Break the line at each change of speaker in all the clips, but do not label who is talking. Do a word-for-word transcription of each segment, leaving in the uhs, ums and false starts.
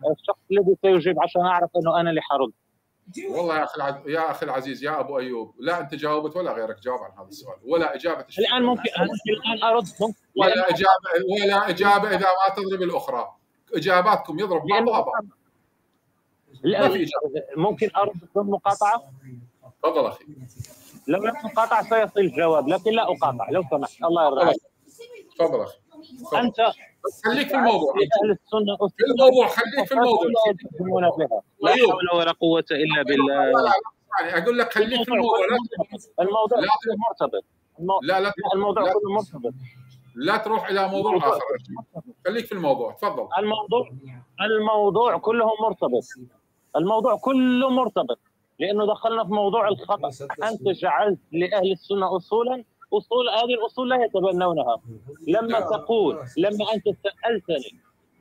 الشخص الذي سيجيب عشان اعرف انه انا اللي حرد.
والله يا اخي العز... يا اخي العزيز يا ابو ايوب، لا انت جاوبت ولا غيرك جاوب عن هذا السؤال ولا اجابه الشيخ.
الان ممكن الان ارد ممكن
ولا اجابه ولا اجابه اذا ما تضرب الاخرى، اجاباتكم يضرب بعضها بعض.
ما في اجابه. ممكن ارد بدون مقاطعه؟
تفضل اخي.
لو لم تقاطع سيصل الجواب، لكن لا اقاطع لو سمحت. الله يرضى عليك.
تفضل اخي.
انت
خليك في الموضوع.
اهل السنه
في الموضوع خليك في الموضوع.
لا حول ولا قوه الا بالله.
يعني اقول لك خليك في الموضوع.
الموضوع كله مرتبط.
لا لا
الموضوع كله مرتبط.
لا تروح الى موضوع اخر، خليك في الموضوع. تفضل.
الموضوع الموضوع كله مرتبط. الموضوع كله مرتبط لانه دخلنا في موضوع الخطا. انت جعلت لاهل السنه اصولا، اصول هذه الاصول لا يتبنونها. لما تقول لما انت سالتني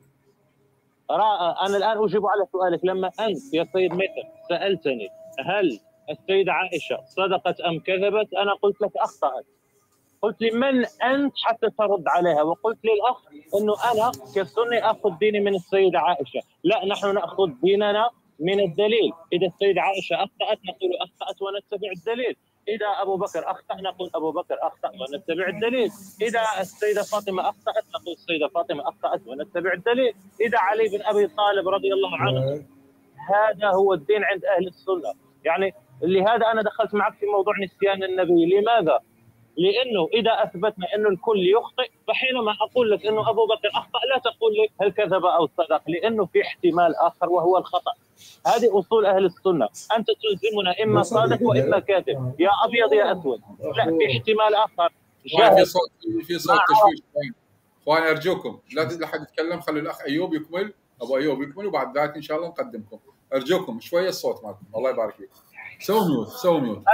انا الان اجيب على سؤالك، لما انت يا سيد ميثم سالتني هل السيده عائشه صدقت ام كذبت، انا قلت لك اخطات. قلت لي من انت حتى ترد عليها؟ وقلت للاخ انه انا كسني اخذ ديني من السيده عائشه. لا، نحن ناخذ ديننا من الدليل. اذا السيده عائشه اخطات نقول اخطات ونتبع الدليل. اذا ابو بكر اخطا نقول ابو بكر اخطا ونتبع الدليل. اذا السيده فاطمه اخطات نقول السيده فاطمه اخطات ونتبع الدليل. اذا علي بن ابي طالب رضي الله عنه. هذا هو الدين عند اهل السنه. يعني لهذا انا دخلت معك في موضوع نسيان النبي. لماذا؟ لانه اذا اثبتنا انه الكل يخطئ، فحينما اقول لك انه ابو بكر اخطا لا تقول لي هل كذب او صدق، لانه في احتمال اخر وهو الخطا. هذه اصول اخل السنه. انت تلزمنا اما صادق واما كاذب، يا ابيض يا اسود. لا، في احتمال اخر.
في صوت في صوت تشويش. اخواني ارجوكم لا لا حد يتكلم، خلوا الاخ ايوب يكمل، ابو ايوب يكمل، وبعد ذلك ان شاء الله نقدمكم. ارجوكم شويه الصوت مالكم، الله يبارك فيك. سووا ميوت سووا ميوت.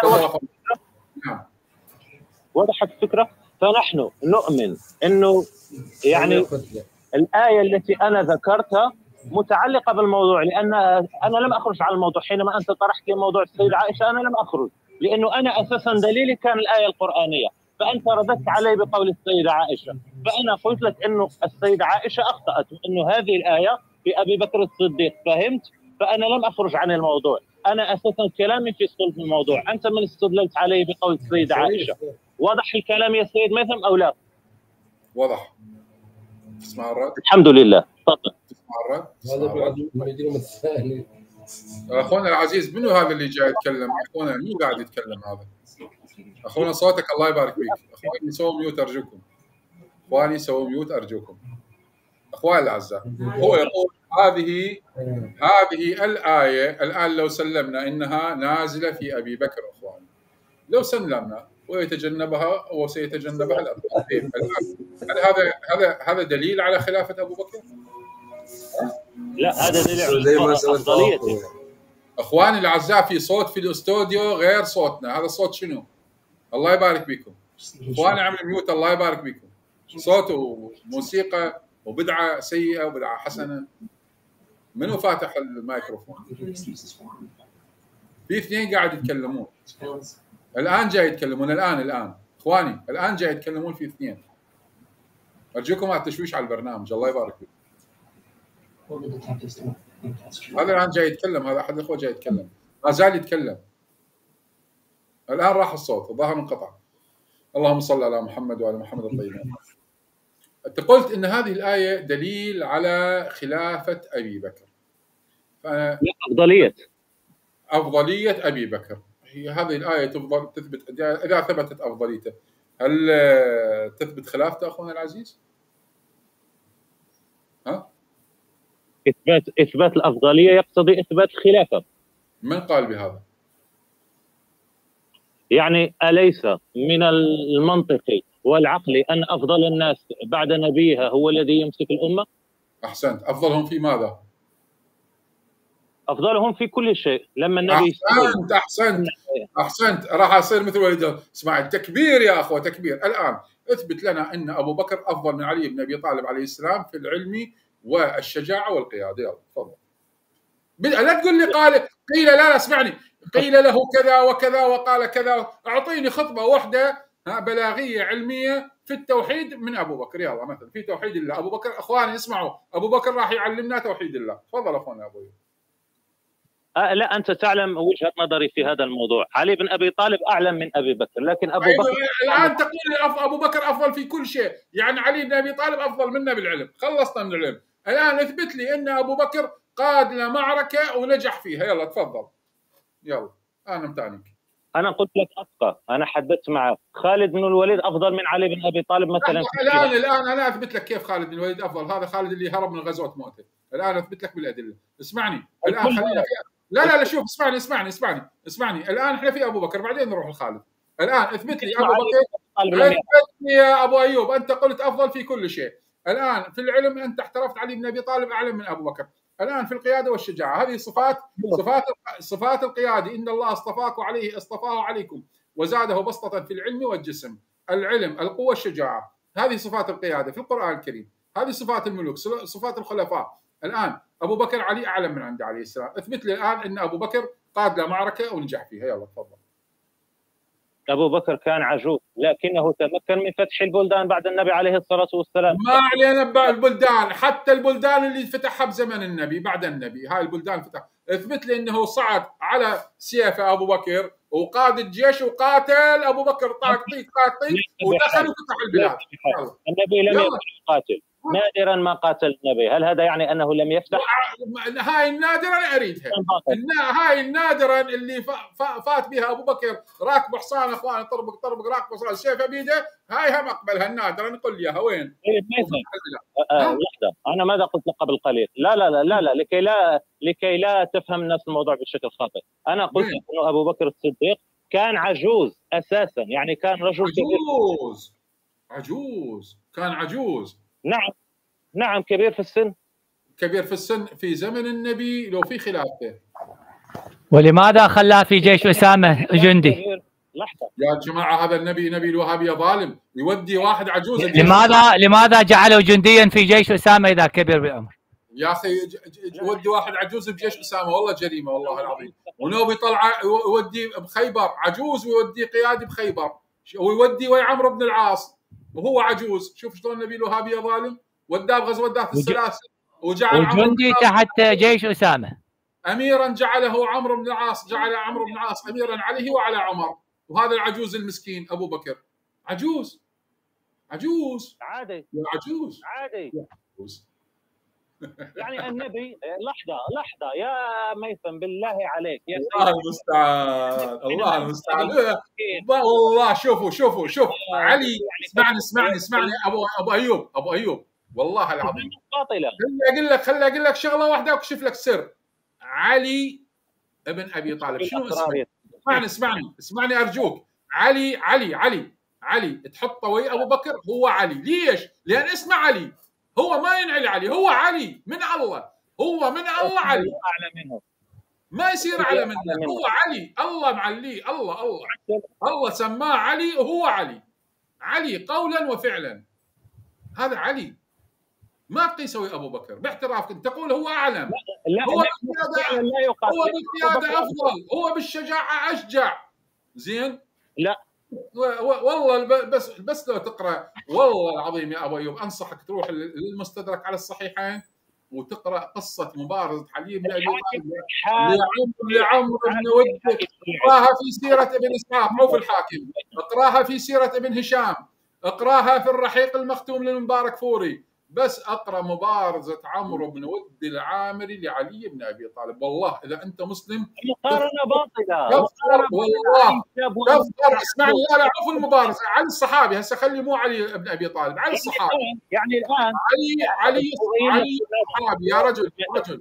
نعم
وضحت الفكره. فنحن نؤمن انه يعني الايه التي انا ذكرتها متعلقه بالموضوع، لان انا لم اخرج عن الموضوع. حينما انت طرحت لي موضوع السيده عائشه انا لم اخرج، لانه انا اساسا دليلي كان الايه القرانيه، فانت رددت علي بقول السيده عائشه، فانا قلت لك انه السيده عائشه اخطات، وانه هذه الايه في ابي بكر الصديق. فهمت؟ فانا لم اخرج عن الموضوع، انا اساسا كلامي في صلب الموضوع. انت من استدللت علي بقول السيده عائشه. واضح الكلام يا سيد ميثم او لا؟
واضح. تسمع الرد؟
الحمد لله. تفضل.
تسمع الرد؟ هذا بعد المجرم الثاني. اخونا العزيز، منو هذا اللي جاي يتكلم؟ اخونا مين قاعد يتكلم هذا؟ اخونا صوتك الله يبارك فيك. اخواني سووا ميوت ارجوكم. اخواني سووا ميوت ارجوكم. اخواني الاعزاء، هو يقول هذه هذه الايه الان لو سلمنا انها نازله في ابي بكر، اخواني لو سلمنا ويتجنبها وسيتجنبها الأطفال. هل هذا هذا هذا دليل على خلافة أبو بكر؟
لا، هذا دليل على أفضليته.
أخواني الأعزاء، في صوت في الاستوديو غير صوتنا. هذا صوت شنو؟ الله يبارك بكم. أخواني عمل ميوت، الله يبارك بكم. صوت وموسيقى وبدعة سيئة وبدعة حسنة. منو فاتح الميكروفون؟ في اثنين قاعد يتكلمون الآن، جاي يتكلمون الآن الآن إخواني الآن جاي يتكلمون في اثنين. أرجوكم على التشويش على البرنامج، الله يبارك فيك. هذا الآن جاي يتكلم، هذا أحد الأخوة جاي يتكلم، ما زال يتكلم. الآن راح الصوت، الظاهر انقطع. اللهم صل على محمد وعلى محمد الطيبين. أنت قلت إن هذه الآية دليل على خلافة أبي بكر.
لا، أفضلية
أفضلية أبي بكر. هي هذه الآية تفضل تثبت، إذا ثبتت أفضليته هل تثبت خلافته أخونا العزيز؟ ها؟
إثبات إثبات الأفضلية يقتضي إثبات الخلافة.
من قال بهذا؟
يعني أليس من المنطقي والعقلي أن أفضل الناس بعد نبيها هو الذي يمسك الأمة؟
أحسنت. أفضلهم في ماذا؟
أفضلهم في كل شيء. لما النبي
أحسنت أحسنت أحسنت راح أصير مثل وليد. اسمع التكبير يا أخوة، تكبير. الآن اثبت لنا أن أبو بكر أفضل من علي بن أبي طالب عليه السلام في العلم والشجاعة والقيادة. يلا تفضل. لا تقول لي قال قيل، لا لا اسمعني، قيل له كذا وكذا وقال كذا. أعطيني خطبة واحدة بلاغية علمية في التوحيد من ابو بكر. يلا مثلا في توحيد الله ابو بكر. اخواني اسمعوا، ابو بكر راح يعلمنا توحيد الله. تفضل اخونا ابو ايوب.
آه لا، انت تعلم وجهه نظري في هذا الموضوع. علي بن ابي طالب اعلم من ابي بكر، لكن ابو
أيوة
بكر
الان تقول لي ابو بكر افضل في كل شيء، يعني علي بن ابي طالب افضل منا بالعلم. خلصنا من العلم، الان اثبت لي ان ابو بكر قاد لمعركه ونجح فيها. يلا تفضل، يلا انا متعنيك.
انا قلت لك اتقى، انا حددت معك خالد بن الوليد افضل من علي بن ابي طالب مثلا.
الان الان انا اثبت لك كيف خالد بن الوليد افضل. هذا خالد اللي هرب من غزوه مؤتة. الان اثبت لك بالادله. اسمعني الان، خلينا في لا لا لا شوف، اسمعني اسمعني اسمعني اسمعني الان احنا في ابو بكر، بعدين نروح لخالد. الان اثبت لي ابو بكر، اثبت لي يا ابو ايوب، انت قلت افضل في كل شيء. الان في العلم انت احترفت علي بن ابي طالب اعلم من ابو بكر. الان في القياده والشجاعه، هذه صفات صفات صفات القيادي. ان الله اصطفاك عليه اصطفاه عليكم وزاده بسطه في العلم والجسم. العلم، القوه، الشجاعه، هذه صفات القياده في القران الكريم. هذه صفات الملوك، صفات الخلفاء. الان ابو بكر علي اعلم من عند عليه السلام. اثبت لي الان ان ابو بكر قاد لمعركه ونجح فيها. يلا تفضل.
ابو بكر كان عجوز لكنه تمكن من فتح البلدان بعد النبي عليه الصلاه والسلام.
ما علينا بالبلدان، حتى البلدان اللي فتحها بزمن النبي بعد النبي، هاي البلدان فتح. اثبت لي انه صعد على سيفه ابو بكر وقاد الجيش وقاتل. ابو بكر طاق طيق طاق طيق ودخل وفتح البلاد.
النبي لم يكن يقاتل، نادرا ما قاتل النبي. هل هذا يعني انه لم يفتح؟
هاي النادرة انا اريدها. هاي النادرة اللي فات بها ابو بكر راكب حصان، اخوان طربق طربق راكب حصان سيفه بيده، هاي هم اقبلها النادرة. نقول لي اياها وين؟
لحظة، انا ماذا قلت لك قبل قليل؟ لا لا لا لا لا لكي لا لكي لا تفهم الناس الموضوع بشكل خاطئ. انا قلت لك انه ابو بكر الصديق كان عجوز اساسا، يعني كان رجل
عجوز كبير. عجوز كان عجوز.
نعم نعم كبير في السن.
كبير في السن في زمن النبي لو في خلافه.
ولماذا خلاه في جيش اسامه جندي؟
لحظة يا جماعة، هذا النبي نبي الوهابية ظالم يودي واحد عجوز.
لماذا لماذا جعله جنديا في جيش اسامه اذا كبر بالعمر؟
يا اخي يودي واحد عجوز بجيش اسامه، والله جريمة والله العظيم. ونوبي طلع يودي بخيبر عجوز، ويودي قيادي بخيبر، ويودي ويا عمرو بن العاص وهو عجوز. شوف شلون نبي الوهابية ظالم. وداه بغزوة ذات السلاسل وجعل
وجندي تحت جيش اسامه.
اميرا جعله عمرو بن العاص، جعل عمرو بن العاص اميرا عليه وعلى عمر. وهذا العجوز المسكين ابو بكر عجوز عجوز
عادي
عجوز
عادي عجوز. يعني النبي لحظه لحظه يا ميثم بالله عليك يا
الله المستعان الله المستعان. والله شوفوا شوفوا شوف علي، اسمعني اسمعني اسمعني ابو ابو ايوب ابو ايوب والله العظيم
باطله.
خلي اقول لك خلي اقول لك شغله واحده واكشف لك سر. علي ابن ابي طالب شنو اسمه؟ اسمعني اسمعني اسمعني ارجوك. علي علي علي علي تحطه ويا ابو بكر هو علي. ليش؟ لان اسمه علي، هو ما ينعلي علي، هو علي من الله، هو من الله علي
اعلى منه،
ما يصير اعلى منه. هو علي، الله معليه، الله الله الله سماه علي وهو علي. علي قولا وفعلا، هذا علي. ما تقيسه ابو بكر باحترافك، تقول هو اعلم.
لا
هو بالقياده هو بالقياده افضل، هو بالشجاعه اشجع. زين؟
لا
والله بس بس لو تقرا والله العظيم يا ابو ايوب انصحك تروح للمستدرك على الصحيحين وتقرا قصه مبارزه علي بن ابي طالب لعمرو بن ود. اقراها في سيره ابن اسحاق مو في الحاكم، اقراها في سيره ابن هشام، اقراها في الرحيق المختوم للمبارك فوري. بس اقرا مبارزه عمرو بن ود العامري لعلي بن ابي طالب. والله اذا انت مسلم
مقارنه باطله
تفخر، والله تفخر. اسمعني لا لا عفوا المبارزه علي الصحابي هسه، خلي مو علي بن ابي طالب، علي الصحابي.
يعني الان
علي علي علي الصحابي يا رجل رجل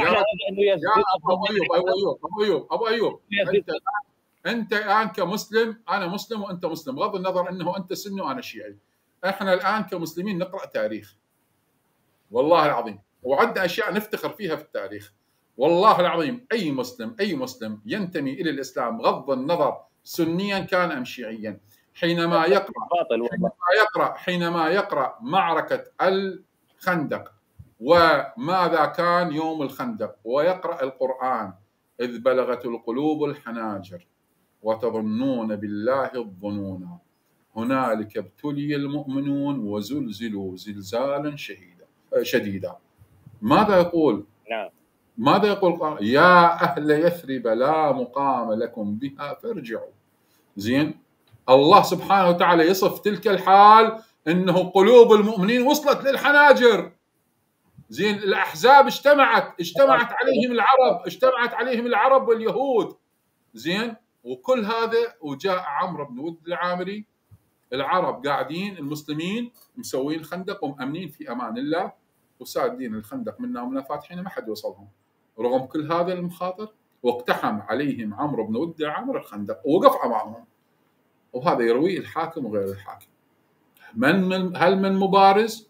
يا ابو ايوب ابو ايوب ابو ايوب ابو ايوب انت انت الان كمسلم، انا مسلم وانت مسلم، بغض النظر انه انت سني وانا شيعي. احنا الان كمسلمين نقرا تاريخ والله العظيم، وعندنا اشياء نفتخر فيها في التاريخ. والله العظيم اي مسلم اي مسلم ينتمي الى الاسلام بغض النظر سنيا كان ام شيعيا، حينما يقرا حينما يقرا حينما يقرا معركه الخندق وماذا كان يوم الخندق، ويقرا القران اذ بلغت القلوب الحناجر وتظنون بالله الظنونا، هنالك ابتلي المؤمنون وزلزلوا زلزالا شديدا شديدا. ماذا يقول؟
نعم.
ماذا يقول؟ يا أهل يثرب لا مقام لكم بها فارجعوا. زين، الله سبحانه وتعالى يصف تلك الحال انه قلوب المؤمنين وصلت للحناجر. زين، الاحزاب اجتمعت اجتمعت عليهم العرب اجتمعت عليهم العرب واليهود. زين، وكل هذا وجاء عمرو بن ود العامري، العرب قاعدين، المسلمين مسوين خندق ومأمنين في امان الله وسادين الخندق منا ومنا فاتحين ما حد يوصلهم. رغم كل هذا المخاطر واقتحم عليهم عمرو بن ود العامري الخندق ووقف امامهم. وهذا يرويه الحاكم وغير الحاكم. من, من هل من مبارز؟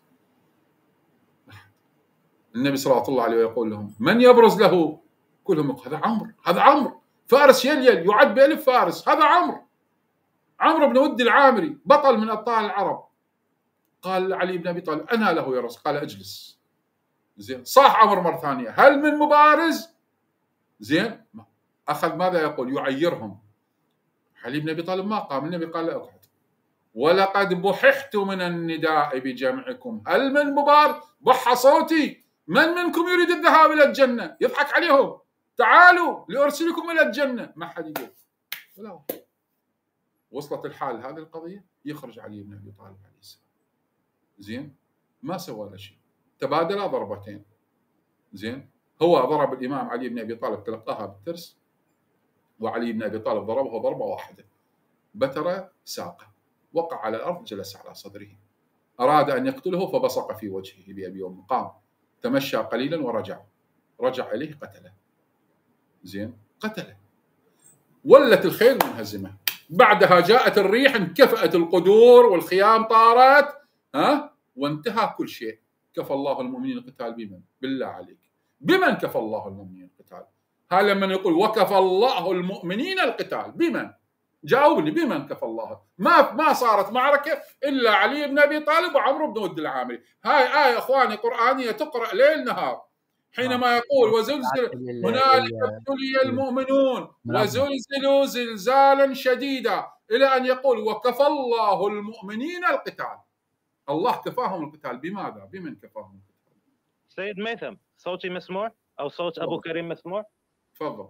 النبي صلى الله عليه وسلم يقول لهم من يبرز له؟ كلهم هذا عمرو، هذا عمرو فارس يليل يعد بألف فارس، هذا عمرو عمرو بن ود العامري بطل من أبطال العرب. قال علي بن أبي طالب أنا له يا رسول، قال اجلس. زين، صاح عمرو مرة ثانية هل من مبارز؟ زين، أخذ ماذا يقول؟ يعيرهم. علي بن أبي طالب ما قام، النبي قال لا اقعد. ولقد بححت من النداء بجمعكم هل من مبارز؟ بح صوتي، من منكم يريد الذهاب إلى الجنة؟ يضحك عليهم، تعالوا لأرسلكم إلى الجنة. ما حد يقول ولا واحد. وصلت الحال هذه القضية، يخرج علي بن أبي طالب عليه السلام. زين، ما سوى له شيء، تبادل ضربتين. زين، هو ضرب الإمام علي بن أبي طالب تلقاها بالترس، وعلي بن أبي طالب ضربه ضربة واحدة بتر ساقه، وقع على الأرض جلس على صدره. أراد أن يقتله فبصق في وجهه بأبي وأمه، قام تمشى قليلا ورجع، رجع إليه قتله. زين، قتله. ولت الخيل منهزمة. بعدها جاءت الريح، انكفأت القدور والخيام طارت، ها، وانتهى كل شيء. كفى الله المؤمنين القتال بمن؟ بالله عليك، بمن كفى الله المؤمنين القتال؟ هذا لما يقول وكفى الله المؤمنين القتال بمن؟ جاوبني، بمن كفى الله؟ ما ما صارت معركة إلا علي بن أبي طالب وعمرو بن ود العامري. هاي آية إخواني قرآنية تقرأ ليل نهار، حينما يقول وزلزل هنالك ابتلي المؤمنون وزلزلوا زلزالا شديدا، إلى أن يقول وكفى الله المؤمنين القتال. الله كفاهم القتال بماذا؟ بمن كفاهم القتال؟
سيد ميثم، صوتي مسموع أو صوت أبو كريم مسموع؟
تفضل.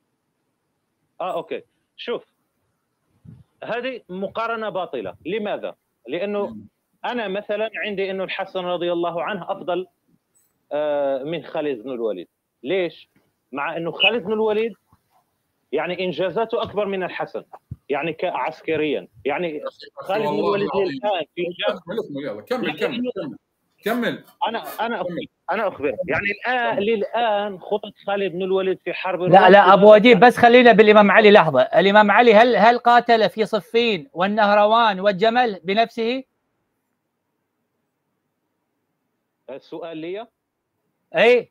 آه أوكي، شوف، هذه مقارنة باطلة. لماذا؟ لأنه أنا مثلا عندي أنه الحسن رضي الله عنه أفضل من خالد بن الوليد. ليش؟ مع أنه خالد بن الوليد يعني إنجازاته أكبر من الحسن، يعني كعسكريا. يعني خالد بن الوليد الآن في
يلا كمل كمل كمل كمل.
أنا أنا أخبر أنا أخبر يعني الآن للآن خطط خالد بن الوليد في حرب
لا لا أبو وديب، بس خلينا بالإمام علي لحظة. الإمام علي هل هل قاتل في صفين والنهروان والجمل بنفسه؟
السؤال لي؟
أي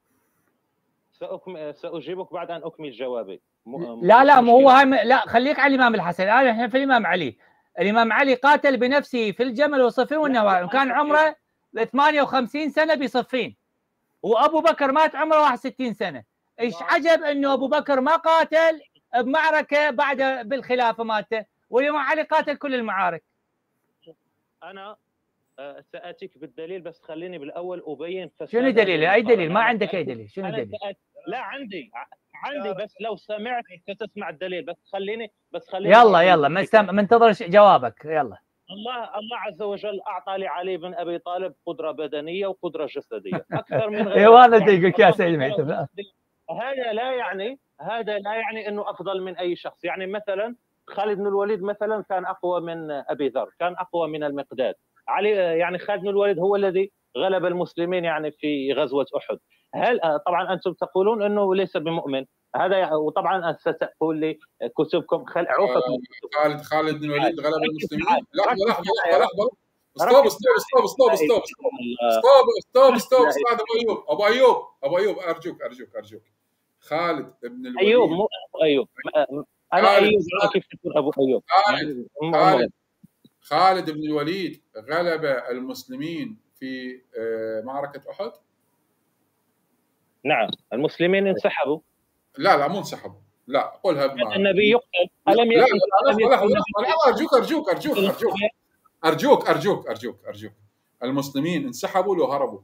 سأكمل سأجيبك بعد أن أكمل جوابي.
م... لا لا مو هو هم... لا خليك على الإمام الحسن. الآن إحنا في الإمام علي. الإمام علي قاتل بنفسه في الجمل والصفين والنهروان، وكان عمره ثمانية وخمسين سنة بصفين، وأبو بكر مات عمره واحد وستين سنة. إيش عجب إنه أبو بكر ما قاتل بمعركة بعد بالخلافة مالته، والإمام علي قاتل كل المعارك.
أنا سأتيك بالدليل، بس خليني بالأول أبين.
شنو دليل؟ أي دليل؟ ما عندك أي دليل؟ شنو دليل؟
لا عندي عندي بس لو سمعت ستسمع الدليل. بس خليني بس خليني
يلا يلا مستم... منتظر جوابك. يلا.
الله الله عز وجل أعطى لعلي بن أبي طالب قدرة بدنية وقدرة جسدية أكثر من غيره.
إيه هذا يقولك يا سيد ميثم.
هذا لا يعني هذا لا يعني إنه أفضل من أي شخص. يعني مثلا خالد بن الوليد مثلا كان أقوى من أبي ذر، كان أقوى من المقداد. علي يعني خالد بن الوليد هو الذي غلب المسلمين يعني في غزوة أحد. هل طبعا أنتم تقولون أنه ليس بمؤمن، هذا وطبعا ستقول لي كتبكم خل عوفك.
خالد خالد بن الوليد غلب المسلمين. لحظة لحظة لحظة لحظة ستوب ستوب ستوب ستوب ستوب ستوب ستوب ستوب استاذ ابو ايوب ابو ايوب ابو ايوب ارجوك ارجوك ارجوك. خالد بن الوليد
ايوب مو ابو ايوب. انا ايوب كيف تقول ابو ايوب؟
خالد خالد بن الوليد غلب المسلمين في معركة أحد.
نعم، المسلمين انسحبوا.
لا لا مو انسحبوا، لا قولها بمعنى
النبي يقتل ألم
لا
يكن
لا
ألم
لحظه
يكن
لحظه لحظه ارجوك ارجوك ارجوك ارجوك ارجوك ارجوك ارجوك ارجوك المسلمين انسحبوا لو هربوا؟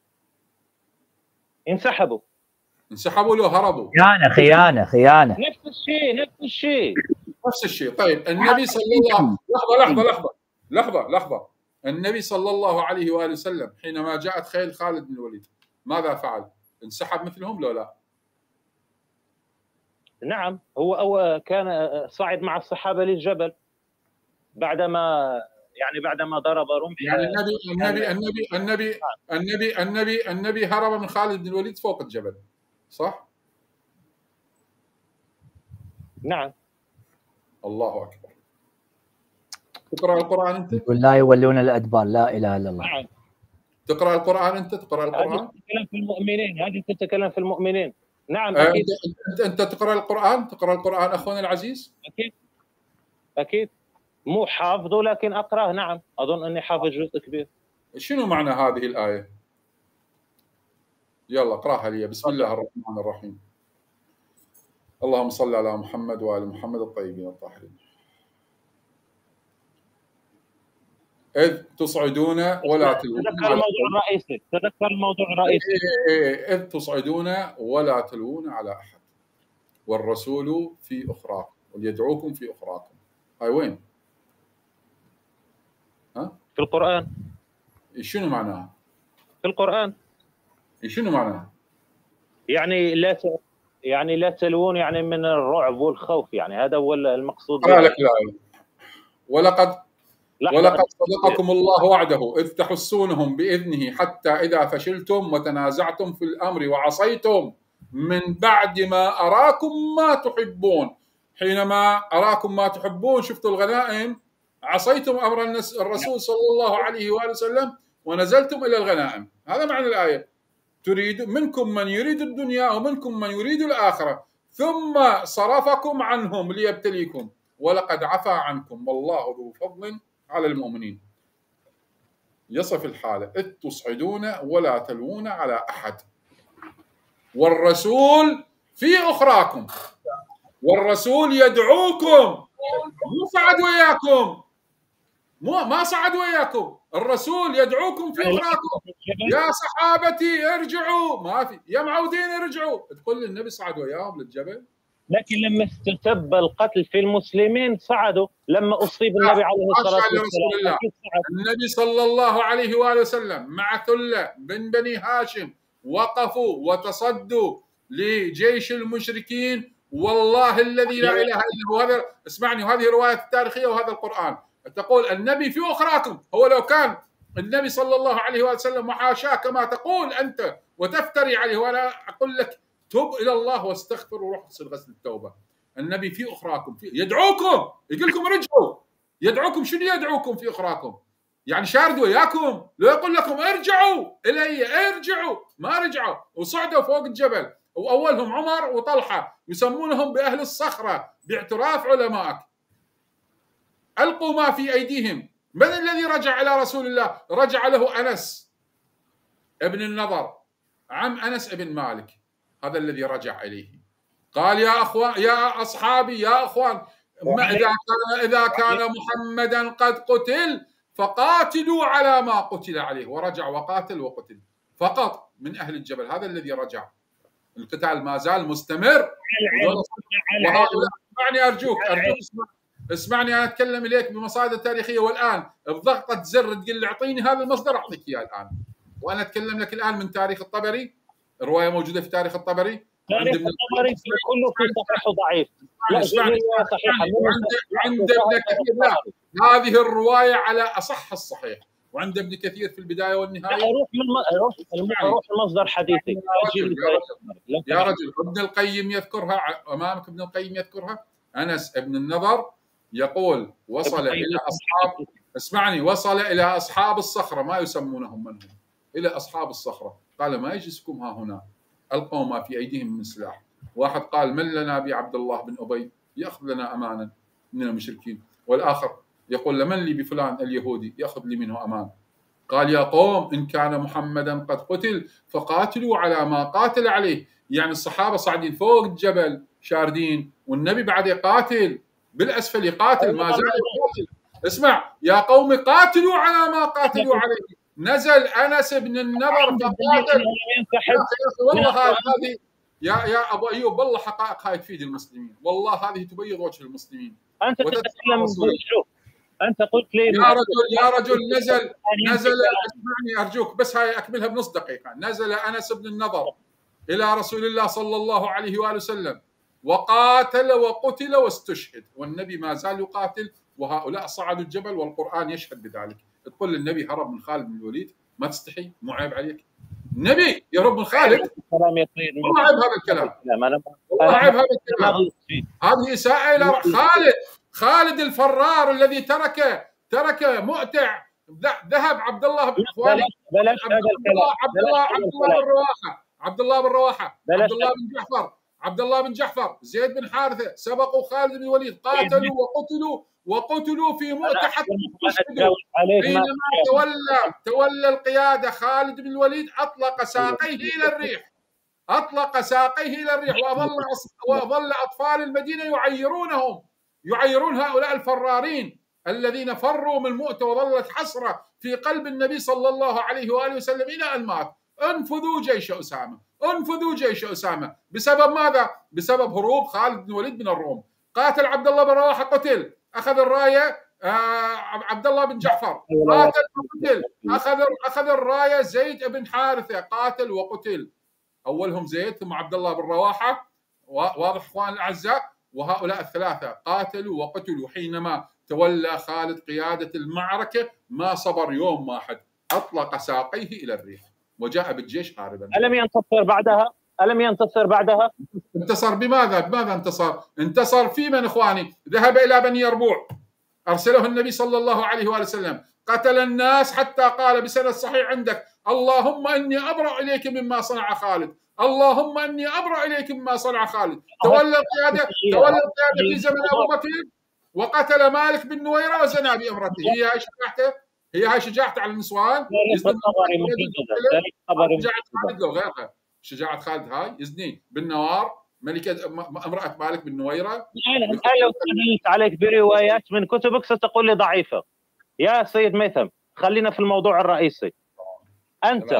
انسحبوا.
انسحبوا لو هربوا؟
خيانه خيانه خيانه.
نفس الشيء نفس الشيء
نفس الشيء. طيب النبي صلى الله لحظه لحظه لحظه لحظه لحظه النبي صلى الله عليه واله وسلم حينما جاءت خيل خالد بن الوليد ماذا فعل؟ انسحب مثلهم لو لا؟
نعم، هو أو كان صعد مع الصحابة للجبل بعدما يعني بعدما ضرب رمح.
يعني النبي النبي النبي النبي النبي النبي النبي هرب من خالد بن الوليد فوق الجبل، صح؟
نعم.
الله اكبر. تقرا القران انت؟
يقول لا يولون الادبار، لا اله الا الله.
نعم.
تقرا القران انت؟ تقرا
هذه
القران؟
تتكلم في المؤمنين، هذه تتكلم في المؤمنين. نعم
آه،
اكيد.
انت انت تقرا القران؟ تقرا القران اخونا العزيز؟
اكيد اكيد، مو حافظه لكن اقراه. نعم، اظن اني حافظ جزء كبير.
شنو معنى هذه الايه؟ يلا اقراها لي. بسم الله الرحمن الرحيم. اللهم صل على محمد وآل محمد الطيبين الطاهرين. إذ تصعدون ولا تلوون.
تذكر الموضوع الرئيسي، تذكر الموضوع الرئيسي.
إذ تصعدون ولا تلوون على أحد والرسول في أخراكم وليدعوكم في أخراكم. هاي وين؟ ها؟
في القرآن.
شنو معناها؟
في القرآن.
شنو معناها؟
يعني لا ت... يعني لا تلوون، يعني من الرعب والخوف، يعني هذا هو المقصود.
أقرأ لك الآية. ولقد ولقد صدقكم الله وعده إذ تحسونهم بإذنه حتى إذا فشلتم وتنازعتم في الأمر وعصيتم من بعد ما أراكم ما تحبون. حينما أراكم ما تحبون، شفتوا الغنائم، عصيتم أمر الرسول صلى الله عليه وآله وسلم ونزلتم إلى الغنائم. هذا معنى الآية. تريد منكم من يريد الدنيا ومنكم من يريد الآخرة ثم صرفكم عنهم ليبتليكم ولقد عفا عنكم والله ذو فضل على المؤمنين. يصف الحالة. إذ تصعدون ولا تلوون على أحد والرسول في أخراكم. والرسول يدعوكم، مو صعد وياكم، مو ما صعد وياكم، الرسول يدعوكم في أخراكم. يا صحابتي ارجعوا، ما في يا معودين ارجعوا. تقول النبي صعد وياهم للجبل؟
لكن لما استتب القتل في المسلمين صعدوا. لما أصيب النبي عليه الصلاة والسلام
النبي صلى الله عليه وآله وسلم مع ثلة بن بني هاشم وقفوا وتصدوا لجيش المشركين. والله الذي لا إله إلا هو. هذا اسمعني، وهذه رواية تاريخية وهذا القرآن. تقول النبي في أخراكم. هو لو كان النبي صلى الله عليه وآله وسلم وحاشاه كما تقول أنت وتفتري عليه، ولا أقول لك توب إلى الله واستغفر وروح تصل غسل التوبة. النبي في أخراكم، في يدعوكم، يقول لكم رجعوا. يدعوكم شنو يدعوكم في أخراكم؟ يعني شارد وياكم. لو يقول لكم ارجعوا إلي ارجعوا، ما رجعوا وصعدوا فوق الجبل. وأولهم عمر وطلحة يسمونهم بأهل الصخرة باعتراف علمائك. ألقوا ما في أيديهم. من الذي رجع إلى رسول الله؟ رجع له أنس ابن النضر عم أنس ابن مالك، هذا الذي رجع إليه. قال يا أخوان يا أصحابي يا أخوان، ما إذا كان إذا كان محمدا قد قتل فقاتلوا على ما قتل عليه. ورجع وقاتل وقتل فقط من أهل الجبل. هذا الذي رجع. القتال ما زال مستمر. اسمعني أرجوك أرجوك اسمعني، أنا أتكلم إليك بمصادر تاريخية، والآن بضغطة زر تقول لي أعطيني هذا المصدر أعطيك إياه الآن. وأنا أتكلم لك الآن من تاريخ الطبري، رواية موجودة في تاريخ الطبري.
تاريخ الطبري كله في صحيح وضعيف. لا صحيحة.
عند ابن كثير لا، هذه الرواية على أصح الصحيح. وعند ابن كثير في البداية والنهاية.
أروح من أروح المصدر حديثي.
يا رجل, يا رجل ابن القيم يذكرها أمامك. ابن القيم يذكرها. أنس ابن النضر يقول وصل إلى أصحاب، اسمعني، وصل إلى أصحاب الصخرة، ما يسمونهم من هم، إلى أصحاب الصخرة. قال ما يجلسكم ها هنا، ألقوا ما في أيديهم من سلاح. واحد قال من لنا بعبد الله بن أبي يأخذ لنا أمانا من المشركين. والآخر يقول لمن لي بفلان اليهودي يأخذ لي منه أمان. قال يا قوم إن كان محمدا قد قتل فقاتلوا على ما قاتل عليه. يعني الصحابة صاعدين فوق الجبل شاردين والنبي بعد يقاتل. بالاسفل قاتل ما زال يقاتل. اسمع يا قوم قاتلوا على ما قاتلوا عليه. نزل انس بن النضر فقاتل. والله هذه يا يا ابو ايوب والله حقائق هاي تفيد المسلمين، والله هذه تبيض وجه المسلمين.
انت تتكلم شوف انت قلت لي
يا رجل يا رجل نزل نزل اسمعني ارجوك بس هاي اكملها بنص دقيقه. نزل انس بن النضر الى رسول الله صلى الله عليه واله وسلم وقاتل وقتل واستشهد، والنبي ما زال يقاتل، وهؤلاء صعدوا الجبل والقرآن يشهد بذلك. تقول النبي هرب من خالد بن الوليد؟ ما تستحي؟ مو عيب عليك؟ النبي يهرب من خالد؟ والله عيب هذا الكلام، والله عيب هذا الكلام. هذه إساءة إلى خالد. خالد الفرار الذي ترك ترك مؤتع، ذهب عبد الله بن
بلاش بلاش هذا الكلام.
عبد الله عبد الله بن رواحة عبد الله بن رواحة عبد الله بن جعفر عبد الله بن جعفر زيد بن حارثة سبقوا خالد بن الوليد، قاتلوا وقتلوا وقتلوا في مؤتة حتى استشهدوا. حينما تولى تولى القيادة خالد بن الوليد أطلق ساقيه إلى الريح، أطلق ساقيه إلى الريح، وظل وظل أطفال المدينة يعيرونهم، يعيرون هؤلاء الفرارين الذين فروا من مؤتة، وظلت حسرة في قلب النبي صلى الله عليه وآله وسلم إلى أن مات. انفذوا جيش أسامة، انفذوا جيش أسامة. بسبب ماذا؟ بسبب هروب خالد بن الوليد من الروم. قاتل عبد الله بن رواحة قتل، أخذ الراية آه عبد الله بن جعفر قاتل وقتل، أخذ أخذ الراية زيد بن حارثة قاتل وقتل. أولهم زيد ثم عبد الله بن رواحة، واضح إخوان الأعزاء؟ وهؤلاء الثلاثة قاتلوا وقتلوا. حينما تولى خالد قيادة المعركة ما صبر يوم واحد، أطلق ساقيه إلى الريح وجاء بالجيش هاربا.
ألم ينتصر بعدها؟ ألم ينتصر بعدها؟
انتصر بماذا؟ بماذا انتصر؟ انتصر في من إخواني؟ ذهب إلى بني يربوع، أرسله النبي صلى الله عليه وآله وسلم، قتل الناس حتى قال بسند صحيح عندك: اللهم إني أبرأ إليك مما صنع خالد، اللهم إني أبرأ إليك مما صنع خالد. تولى القيادة تولى القيادة في زمن أبو بكر وقتل مالك بن نويرة وزنى بامرأته. هي هاي شجاعته؟ هي هاي شجاعته على النسوان؟ غيرها. شجاعة خالد هاي يزني بالنوار ملكة امرأة مالك بن نويرة.
أنا لو سألت عليك بروايات من كتبك ستقول لي ضعيفة. يا سيد ميثم خلينا في الموضوع الرئيسي. أنت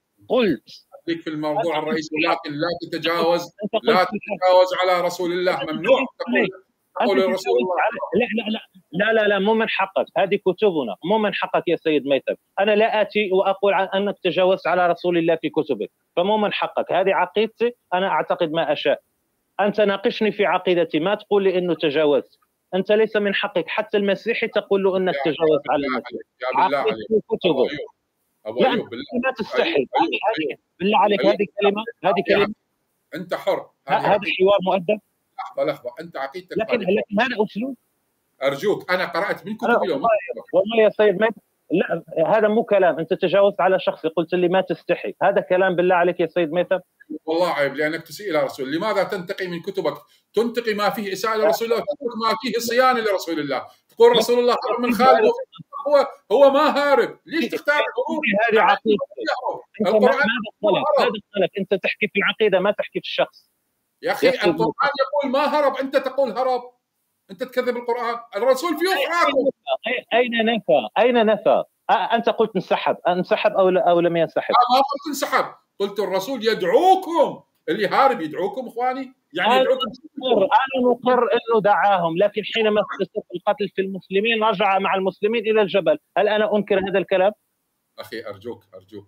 قلت
لك في الموضوع الرئيسي، ولكن لا تتجاوز لا تتجاوز على رسول الله. ممنوع تقول تقول رسول الله.
لا لا لا لا لا لا مو من حقك، هذه كتبنا، مو من حقك يا سيد ميثم. أنا لا آتي وأقول عن أنك تجاوزت على رسول الله في كتبك، فمو من حقك. هذه عقيدتي، أنا أعتقد ما أشاء. أنت ناقشني في عقيدتي، ما تقول لي إنه تجاوزت. أنت ليس من حقك حتى المسيحي تقول له إنك تجاوزت على المسيح.
يا بالله عليك
كتبه.
أبو أيوب بالله
لا تستحي. بالله عليك هذه كلمة هذه كلمة
أنت حر.
هذا حوار مؤدب.
لحظة لحظة أنت عقيدتك،
لكن لكن هذا أسلوب.
أرجوك أنا قرأت من كتب اليوم.
والله يا سيد ميثم لا هذا مو كلام. أنت تجاوزت على شخصي، قلت لي ما تستحي، هذا كلام بالله عليك يا سيد ميثم؟
والله عيب، لأنك تسيء إلى رسول. لماذا تنتقي من كتبك؟ تنتقي ما فيه إساءة لرسول الله، وتترك ما فيه صيانة لرسول الله. تقول رسول الله هرب من خالد، هو هو ما هارب. ليش تختار الهروب؟
هذه عقيدة. القرآن هذا الخلف. أنت تحكي في العقيدة ما تحكي في الشخص
يا أخي. القرآن يقول ما هرب، أنت تقول هرب. أنت تكذب القرآن. الرسول فيه إخراجه.
أين نفى؟ أين نفى؟ أنت قلت انسحب، انسحب أو أو لم ينسحب؟
ما قلت انسحب، قلت الرسول يدعوكم. اللي هارب يدعوكم إخواني، يعني يدعوكم.
أنا مقر أنه دعاهم، لكن حينما استمر القتل في المسلمين رجع مع المسلمين إلى الجبل. هل أنا أنكر هذا الكلام؟
أخي أرجوك أرجوك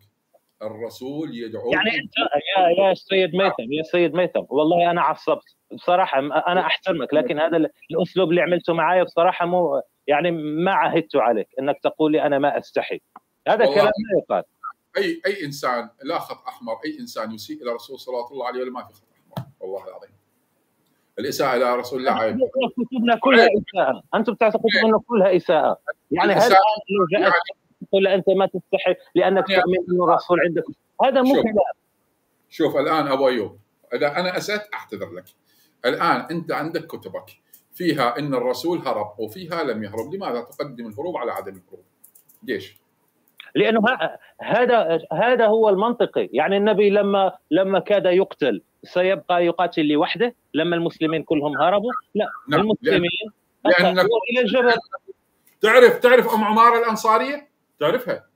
الرسول يدعوكم.
يعني أنت يا يا سيد ميثم يا سيد ميثم والله أنا عصبت بصراحة. أنا أحترمك، لكن هذا الأسلوب اللي عملته معايا بصراحة مو يعني ما عهدته عليك أنك تقول لي أنا ما أستحي. هذا كلام لا يقال.
أي أي إنسان لا خط أحمر، أي إنسان يسيء إلى الرسول صلى الله عليه وسلم ما في خط أحمر. والله العظيم الإساءة إلى رسول الله عيب.
كتبنا كلها إساءة. أنتم تعتقدون أنه كلها إساءة؟ يعني هل لو جاءت تقول أنت ما تستحي لأنك تؤمن أنه الرسول عندك؟ هذا مو كلام.
شوف الآن أبو أيوب، إذا أنا أسأت أعتذر لك. الآن أنت عندك كتبك فيها أن الرسول هرب وفيها لم يهرب، لماذا تقدم الهروب على عدم الهروب؟ ليش؟
لأنه هذا هذا هو المنطقي. يعني النبي لما لما كاد يقتل سيبقى يقاتل لوحده لما المسلمين كلهم هربوا؟ لا،
نعم.
المسلمين
لانك
الى الجبل.
تعرف تعرف ام عماره الانصاريه؟ تعرفها؟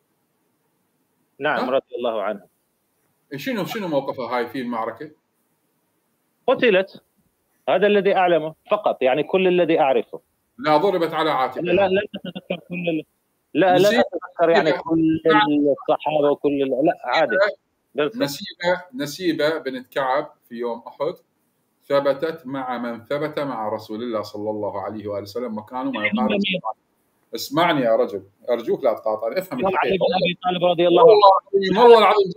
نعم رضي الله عنها.
شنو شنو موقفها هاي في المعركه؟
قتلت، هذا الذي اعلمه فقط، يعني كل الذي اعرفه.
لا ضربت على عاتقها.
لا لا اتذكر كل ال... لا لا اتذكر يعني كل الصحابه وكل ال... لا عادي.
نسيبه نسيبه بنت كعب في يوم احد ثبتت مع من ثبت مع رسول الله صلى الله عليه واله وسلم مكانه ما يقارب. اسمعني يا رجل ارجوك لا تقاطعني، افهم
الحقيقه. علي بن ابي طالب رضي الله عنه.
والله العظيم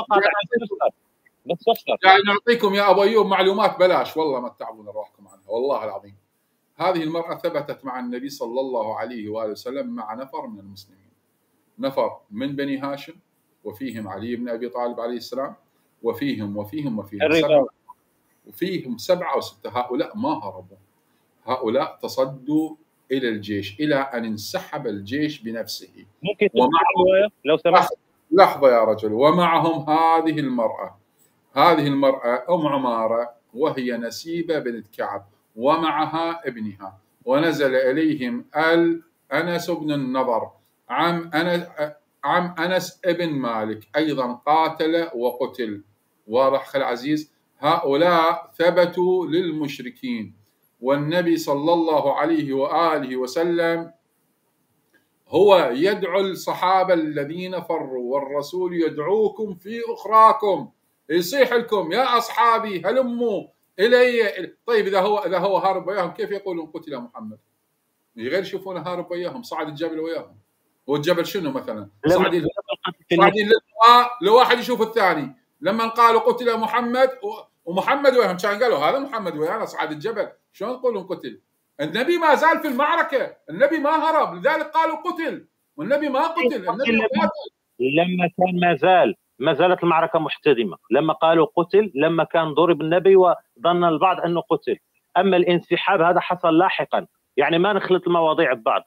بس بس
يعني نعطيكم يا ابو ايوب معلومات بلاش، والله ما تتعبون روحكم عنها والله العظيم. هذه المراه ثبتت مع النبي صلى الله عليه واله وسلم مع نفر من المسلمين، نفر من بني هاشم وفيهم علي بن ابي طالب عليه السلام، وفيهم وفيهم وفيهم سبعه وفيهم سبعه وسته. هؤلاء ما هربوا، هؤلاء تصدوا الى الجيش الى ان انسحب الجيش بنفسه.
ممكن ومعهم لو سمحت
لحظه يا رجل، ومعهم هذه المراه، هذه المراه ام عماره وهي نسيبه بنت كعب ومعها ابنها، ونزل اليهم ال انس بن النضر عم انس عم انس ابن مالك ايضا قاتل وقتل. واضح اخي العزيز؟ هؤلاء ثبتوا للمشركين، والنبي صلى الله عليه واله وسلم هو يدعو الصحابه الذين فروا، والرسول يدعوكم في اخراكم، يصيح لكم يا اصحابي هلموا الي. طيب اذا هو اذا هو هارب وياهم كيف يقولون قتل محمد؟ غير يشوفونه هارب وياهم، صعد الجبل وياهم. هو الجبل شنو مثلا؟ صاعدين صاعدين لو واحد يشوف الثاني. لما قالوا قتل محمد ومحمد وياهم كان قالوا هذا محمد ويانا صعد الجبل، شلون تقولون قتل؟ النبي ما زال في المعركه، النبي ما هرب، لذلك قالوا قتل، والنبي ما قتل. النبي
لما, لما كان ما زال ما زالت المعركه محتدمه، لما قالوا قتل لما كان ضرب النبي وظن البعض انه قتل. اما الانسحاب هذا حصل لاحقا، يعني ما نخلط المواضيع ببعض.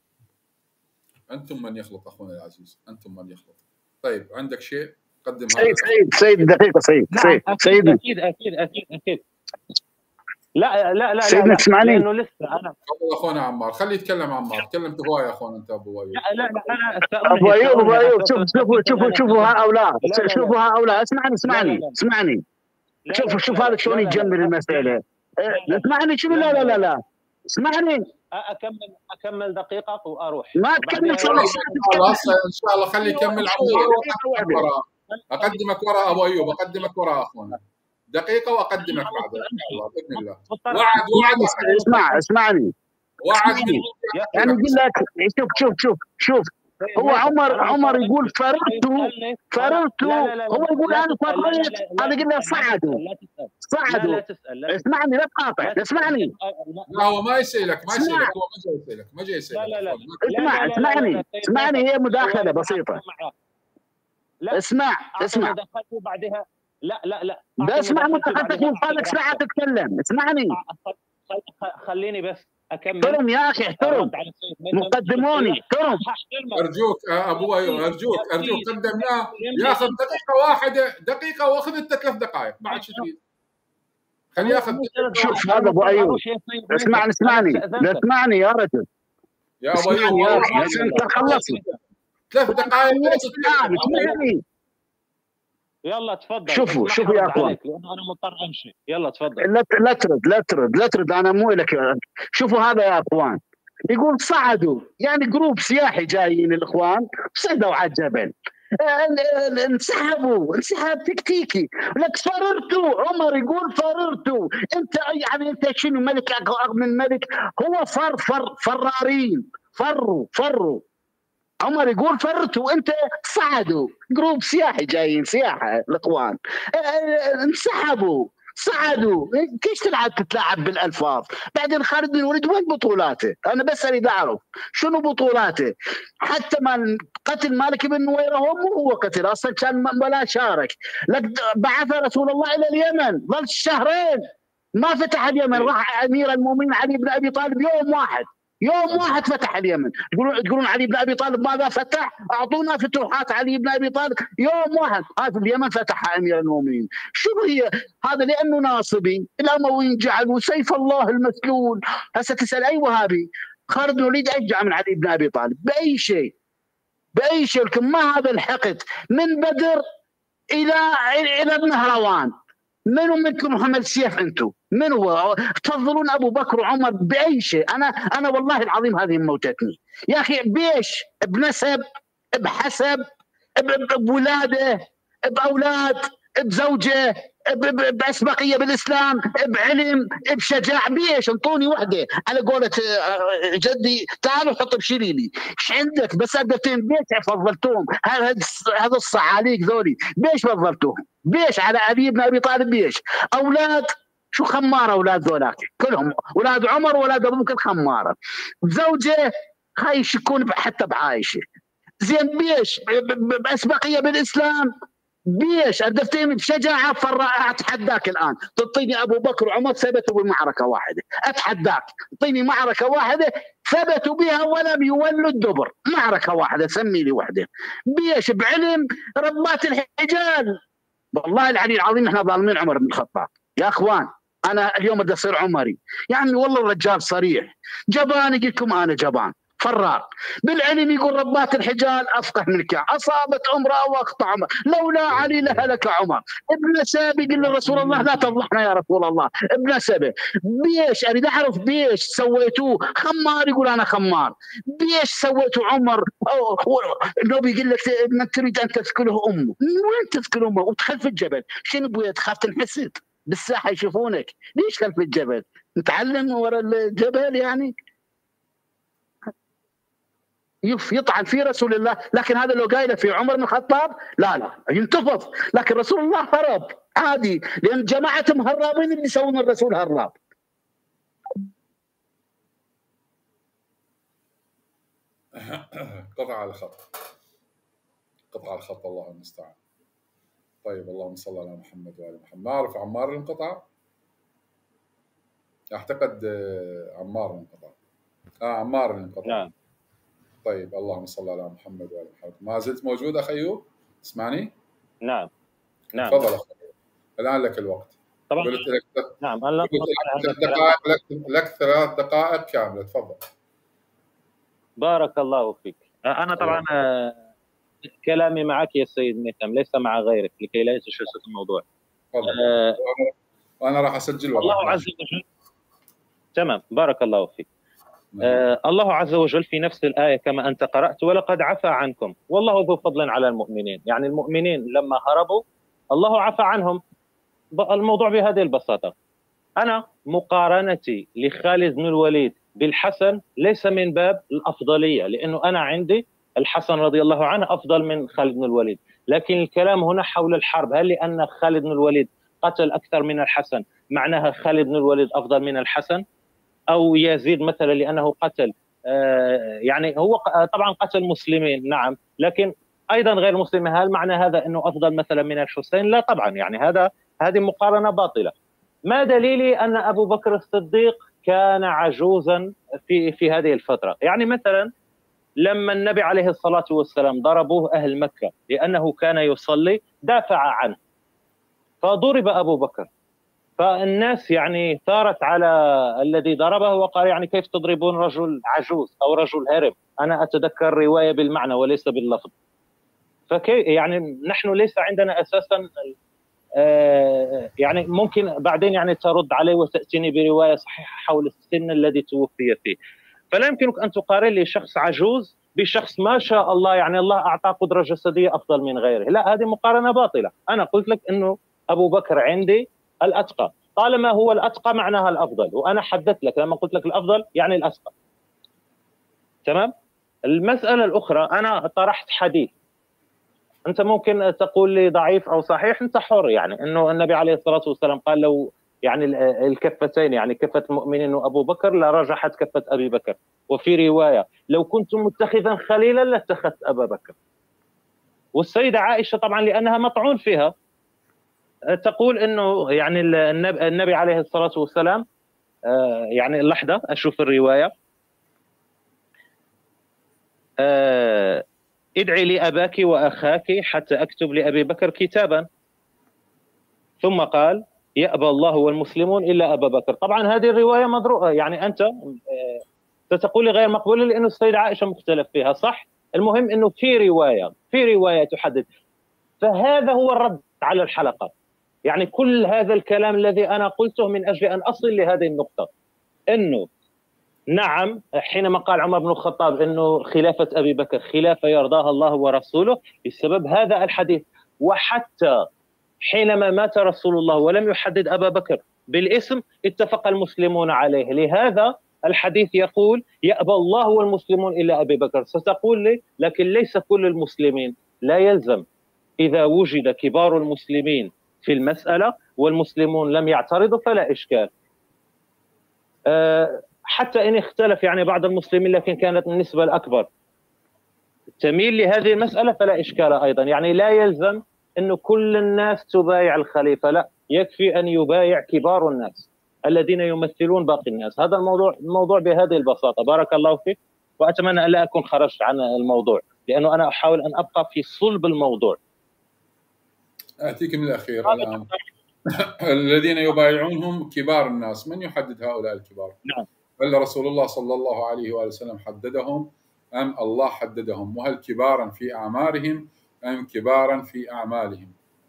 انتم من يخلط اخونا العزيز، انتم من يخلط. طيب عندك شيء قدم.
سيد سيد سيد دقيقه سيد سيد سيد
اكيد اكيد اكيد اكيد لا لا لا
سيدنا تسمعني؟
لانه لسه انا
تفضل اخونا عمار، خليه يتكلم عمار، تكلمت هوايه يا اخونا انت ابو ايوب.
لا لا لا انا
ابو ايوب ابو ايوب شوف شوفوا شوفوا شوفوا هؤلاء شوفوا هؤلاء اسمعني اسمعني اسمعني شوف شوف هذا شلون يجمل المساله. اسمعني شنو لا لا لا لا اسمعني
اكمل اكمل دقيقه واروح.
ما تكمل خلاص
ان شاء الله خليه يكمل عمار. اقدمك وراء ابو ايوب، اقدمك وراء اخونا دقيقه واقدمك بعد ان شاء الله باذن الله. وعد وعد
اسمع اسمعني
وعد
يعني يقول لك شوف شوف شوف شوف هو عمر عمر يقول فررت فررت هو يقول انا فريت، انا قلنا صعدوا صعدوا. اسمعني لا تقاطع اسمعني.
لا هو ما يسالك ما يسالك هو ما جاي يسالك ما جاي يسالك.
لا لا
اسمع اسمعني اسمعني هي مداخله بسيطه. اسمع اسمع
بعدها لا لا لا
بسمع مداخلتك وصالك ساعه تتكلم. اسمعني
خليني بس اكمل.
احترم يا اخي احترم مقدموني احترم.
ارجوك ابو ايوب ارجوك ارجوك قدمناه ياخذ دقيقه واحده دقيقه واخذ انت ثلاث دقائق بعد شو تريد؟ خليه ياخذ.
شوف هذا ابو ايوب اسمعني اسمعني اسمعني يا رجل
يا ابو ايوب
يا اخي انت خلصت
ثلاث دقائق.
يلا تفضل.
شوفوا شوفوا يا اخوان
لانه انا مضطر امشي. يلا تفضل.
لا لا ترد لا ترد لا ترد انا مو لك. شوفوا هذا يا اخوان يقول صعدوا يعني جروب سياحي جايين الاخوان صعدوا على الجبل انسحبوا انسحاب تكتيكي لك فررتوا. عمر يقول فررتوا. انت يعني انت شنو ملك اغنى من الملك؟ هو فر فر فرارين فروا فروا. عمر يقول فرتوا انت صعدوا جروب سياحي جايين سياحه الاخوان انسحبوا صعدوا. كيف تلعب تتلاعب بالالفاظ؟ بعدين خالد بن الوليد وين بطولاته؟ انا بس اريد اعرف شنو بطولاته. حتى ما قتل مالك بن نويره هو مو هو قتل اصلا كان ولا شارك. لك بعث رسول الله الى اليمن ظل شهرين ما فتح اليمن. راح امير المؤمنين علي بن ابي طالب يوم واحد يوم واحد فتح اليمن. تقولون تقولون علي بن ابي طالب ماذا فتح؟ اعطونا فتوحات علي بن ابي طالب. يوم واحد هذا اليمن فتحها امير المؤمنين. شو هي هذا؟ لانه ناصبي الامويين جعلوا سيف الله المسلول. هسه تسال اي وهابي خالد بن الوليد اشجع من علي بن ابي طالب باي شيء، باي شيء. لكن ما هذا الحقد من بدر الى الى النهروان. منو منكم محمد سيف؟ انتم من هو؟ تفضلون ابو بكر وعمر باي شيء؟ انا انا والله العظيم هذه موتتني يا اخي. بيش؟ بنسب، بحسب، بولاده، باولاد، بزوجه، باسبقيه بالاسلام، بعلم، بشجاعه. بيش؟ انطوني وحده على قولة جدي، تعالوا حط بشيلي لي ايش عندك بس قدرتين. بيش فضلتوهم؟ هذا هذا الصعاليك ذولي بيش فضلتوهم؟ بيش على علي بن ابي طالب؟ بيش؟ اولاد شو خماره اولاد ذولاك كلهم، اولاد عمر واولاد ابو بكر خماره. زوجه هاي يشكون حتى بعايشه. زين بيش؟ باسبقيه بالاسلام. بيش؟ الدفتين بشجاعه فرا. اتحداك الان تعطيني ابو بكر وعمر ثبتوا بمعركه واحده، اتحداك تعطيني معركه واحده ثبتوا بها ولم يولوا الدبر، معركه واحده سمي لي واحده. بيش؟ بعلم ربات الحجال. والله العلي العظيم احنا ظالمين عمر بن الخطاب يا اخوان. انا اليوم بدي اصير عمري يعني، والله الرجال صريح جبان. يقول لكم انا جبان فرار. بالعلم يقول ربات الحجال افقه منك، اصابت امراه واخطا عمر، لولا علي لهلك عمر. ابن سابي يقول لرسول الله لا تفضحنا يا رسول الله. ابن سابي بيش؟ اريد اعرف بيش سويتوه؟ خمار يقول انا خمار. بيش سويتوا عمر؟ النبي يقول لك من تريد ان تثكله امه. وين تثكل امه؟ وتخل في الجبل. شنو ابويا تخاف تنحسد بالساحه يشوفونك؟ ليش خلف الجبل؟ نتعلم ورا الجبل يعني؟ يطعن في رسول الله. لكن هذا لو قايله في عمر بن الخطاب لا لا ينتفض. لكن رسول الله هرب عادي، لان جماعتهم هرابين اللي يسوون الرسول هراب.
قطع على الخط، قطع على الخط، الله المستعان. طيب اللهم صل على محمد وعلى محمد. ما اعرف عمار انقطع، اعتقد عمار انقطع. اه عمار انقطع.
نعم.
طيب اللهم صل على محمد وعلى محمد. ما زلت موجود اخ ايوب؟ تسمعني؟
نعم نعم.
تفضل اخ ايوب، الان لك الوقت.
طبعا
قلت لك
نعم. أنا
قلت لك دقائق، لك, لك ثلاث دقائق كامله، تفضل.
بارك الله فيك. انا طبعا كلامي معك يا سيد ميثم ليس مع غيرك لكي لا يتشتت الموضوع.
تفضل. أه وانا راح اسجل
الله
وراك.
عز وجل. تمام بارك الله فيك. آه الله عز وجل في نفس الآية كما أنت قرأت ولقد عفى عنكم والله ذو فضل على المؤمنين. يعني المؤمنين لما هربوا الله عفى عنهم. الموضوع بهذه البساطة. أنا مقارنتي لخالد بن الوليد بالحسن ليس من باب الأفضلية، لأنه أنا عندي الحسن رضي الله عنه أفضل من خالد بن الوليد، لكن الكلام هنا حول الحرب. هل لأن خالد بن الوليد قتل أكثر من الحسن معناها خالد بن الوليد أفضل من الحسن؟ أو يزيد مثلا لأنه قتل آه يعني هو طبعا قتل مسلمين نعم، لكن أيضا غير مسلمين، هل معنى هذا أنه أفضل مثلا من الحسين؟ لا طبعا. يعني هذا هذه مقارنة باطلة. ما دليلي أن أبو بكر الصديق كان عجوزا في في هذه الفترة؟ يعني مثلا لما النبي عليه الصلاة والسلام ضربوه أهل مكة لأنه كان يصلي دافع عنه فضرب أبو بكر، فالناس يعني ثارت على الذي ضربه وقال يعني كيف تضربون رجل عجوز أو رجل هرم؟ أنا أتذكر رواية بالمعنى وليس باللفظ. فكيف يعني نحن ليس عندنا أساسا آه يعني ممكن بعدين يعني ترد علي وتأتيني برواية صحيحة حول السن الذي توفي فيه. فلا يمكنك أن تقارن لي شخص عجوز بشخص ما شاء الله يعني الله أعطاه قدرة جسدية أفضل من غيره. لا، هذه مقارنة باطلة. أنا قلت لك أنه أبو بكر عندي الأتقى، طالما هو الأتقى معناها الأفضل، وأنا حددت لك لما قلت لك الأفضل يعني الأتقى. تمام؟ المسألة الأخرى أنا طرحت حديث، أنت ممكن تقول لي ضعيف أو صحيح، أنت حر. يعني أنه النبي عليه الصلاة والسلام قال لو يعني الكفتين يعني كفة المؤمنين وأبو بكر لرجحت كفة أبي بكر، وفي رواية لو كنت متخذا خليلا لاتخذت أبا بكر. والسيدة عائشة طبعا لأنها مطعون فيها تقول أنه يعني النبي عليه الصلاة والسلام يعني لحظة أشوف الرواية. آه ادعي لأباك وأخاك حتى أكتب لأبي بكر كتابا. ثم قال يأبى الله والمسلمون إلا أبا بكر. طبعا هذه الرواية مضروبة، يعني أنت ستقول لي غير مقبولة لأنه السيدة عائشة مختلف فيها، صح؟ المهم أنه في رواية في رواية تحدد. فهذا هو الرد على الحلقة. يعني كل هذا الكلام الذي أنا قلته من أجل أن أصل لهذه النقطة، أنه نعم حينما قال عمر بن الخطاب أنه خلافة أبي بكر خلافة يرضاها الله ورسوله بسبب هذا الحديث، وحتى حينما مات رسول الله ولم يحدد أبا بكر بالاسم اتفق المسلمون عليه. لهذا الحديث يقول يأبى الله والمسلمون إلا أبي بكر. ستقول لي لكن ليس كل المسلمين. لا يلزم، إذا وجد كبار المسلمين في المسألة والمسلمون لم يعترضوا فلا إشكال. أه حتى إن اختلف يعني بعض المسلمين لكن كانت النسبة الأكبر تميل لهذه المسألة فلا إشكال أيضا. يعني لا يلزم أنه كل الناس تبايع الخليفة، لا، يكفي أن يبايع كبار الناس الذين يمثلون باقي الناس. هذا الموضوع الموضوع بهذه البساطة. بارك الله فيك، وأتمنى أن لا أكون خرجت عن الموضوع لأنه أنا أحاول أن أبقى في صلب الموضوع.
أتيك من الأخير الآن. الذين يبايعونهم كبار الناس، من يحدد هؤلاء الكبار؟
نعم.
هل رسول الله صلى الله عليه وآله وسلم حددهم أم الله حددهم؟ وهل كبارا في أعمارهم أم كبارا في أعمالهم؟